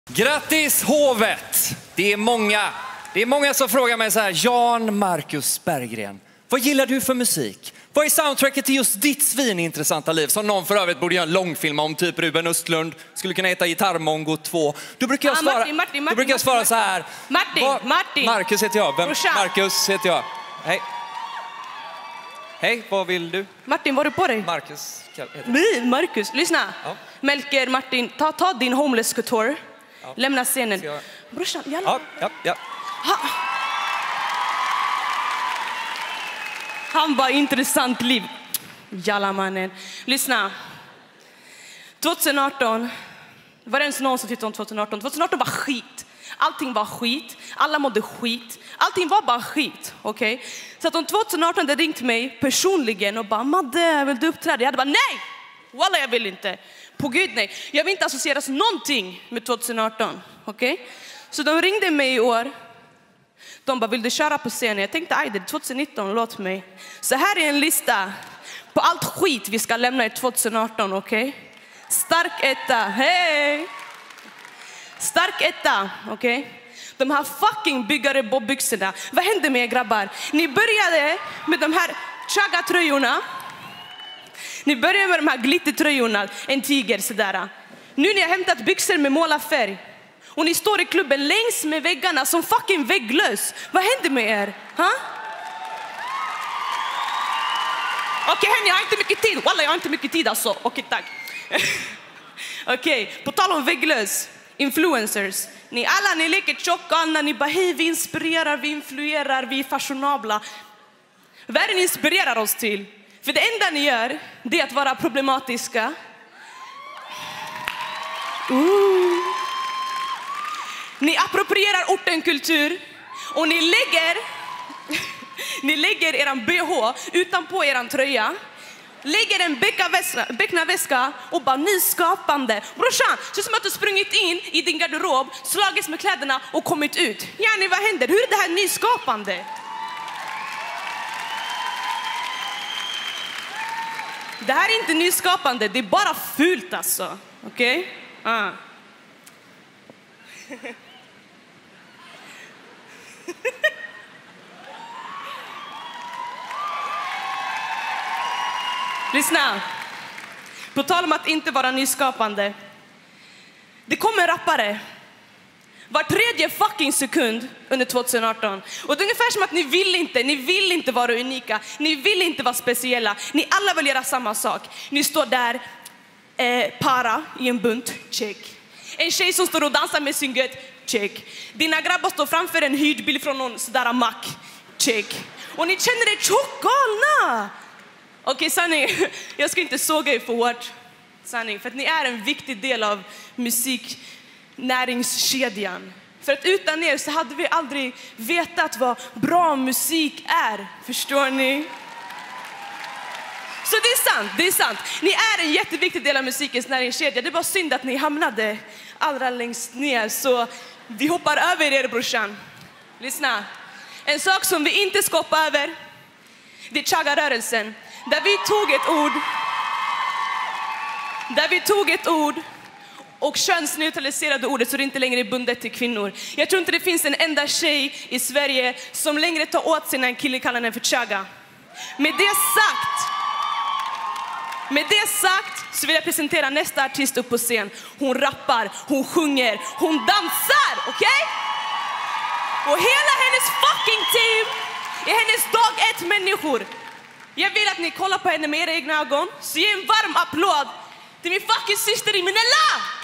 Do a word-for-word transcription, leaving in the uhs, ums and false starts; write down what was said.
Grattis hovet! Det är många, det är många som frågar mig så här: Jan Marcus Berggren, vad gillar du för musik? Vad är soundtracket till just ditt svinintressanta liv? Som någon för övrigt borde göra en långfilm om, typ Ruben Östlund. Skulle kunna heta Gitarrmongo två. Då brukar jag svara, ah, Martin, Martin, Martin, då brukar jag svara så här. Martin, vad, Martin. Marcus heter jag. Vem? Brorsan. Marcus heter jag. Hej. Hej, vad vill du? Martin, vad är du på dig? Marcus. Nej, Marcus. Lyssna. Ja. Melker, Martin, ta, ta din homeless couture. Ja. Lämna scenen. Jag... Brorsan, jalla. Ja, ja, ja. Ha. Han var intressant liv. Jalla mannen. Lyssna. tjugo arton. Var det ens någon som tyckte om tjugo arton? tjugo arton var skit. Allting var skit. Alla mådde skit. Allting var bara skit. Okej? Okay? Så att om tjugo arton hade ringt mig personligen och bara Madde, vill du uppträda? Jag hade bara nej! Walla, jag vill inte. På Gud nej. Jag vill inte associeras någonting med tjugo arton. Okej? Okay? Så de ringde mig i år. De bara, vill du köra på scenen? Jag tänkte, aj, det är tjugo nitton, låt mig. Så här är en lista på allt skit vi ska lämna i tjugo arton, okej? Okay? Stark etta, hej! Stark etta, okej? Okay? De här fucking byggare bobbyxorna. Vad hände med er grabbar? Ni började med de här chaga-tröjorna. Ni började med de här glittertröjorna, en tiger sådär. Nu när jag har hämtat byxor med målarfärg. Och ni står i klubben längs med väggarna som fucking vägglös. Vad händer med er? Ha? Okej, okay, hörni, jag har inte mycket tid. Walla, jag har inte mycket tid alltså. Okej, okay, tack. Okej, okay, på tal om vägglös. Influencers. Ni alla, ni leker tjocka. Ni bara, hej, vi inspirerar, vi influerar, vi är fashionabla. Vad är det ni inspirerar oss till? För det enda ni gör, det är att vara problematiska. Ooh. Ni approprierar orten kultur och ni lägger ni lägger eran B H utanpå eran tröja. Lägger en becknaväska och bara nyskapande. Brorsan, så som att du sprungit in i din garderob, slagits med kläderna och kommit ut. Yani, vad händer? Hur är det här nyskapande? Det här är inte nyskapande, det är bara fult alltså. Okej? Okay? Ah. Lyssna. På tal om att inte vara nyskapande. Det kommer rappare var tredje fucking sekund under tjugo arton. Och det är ungefär som att ni vill inte, ni vill inte vara unika. Ni vill inte vara speciella. Ni alla vill göra samma sak. Ni står där eh, para i en bunt, check. En tjej som står och dansar med sin gött, check. Dina grabbar står framför en hyrd bil från någon sådär mack, check. Och ni känner er tjockgalna. Okej, okay, sanning. Jag ska inte såga er för hårt. Sanning, för att ni är en viktig del av musiknäringskedjan. För att utan er så hade vi aldrig vetat vad bra musik är. Förstår ni? Så det är sant, det är sant. Ni är en jätteviktig del av musikens näringskedja. Det är bara synd att ni hamnade allra längst ner. Så vi hoppar över er, brorsan. Lyssna. En sak som vi inte ska hoppa över, det är chaga-rörelsen. Där vi tog ett ord Där vi tog ett ord och könsneutraliserade ordet så det inte längre är bundet till kvinnor. Jag tror inte det finns en enda tjej i Sverige som längre tar åt sig när en kille kallar den för chaga. Med det sagt Med det sagt så vill jag presentera nästa artist upp på scen. Hon rappar, hon sjunger, hon dansar, okej? Okay? Och hela hennes fucking team är hennes dag ett människor. Jag vill att ni kollar på henne med era egna ögon. Så ge en varm applåd till min fucking syster Minella!